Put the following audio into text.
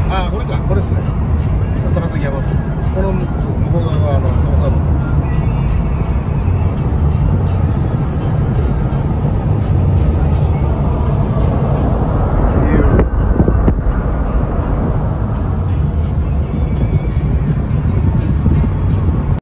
ああ、これか、これですね。高崎山です。この向こう側がサバサバ。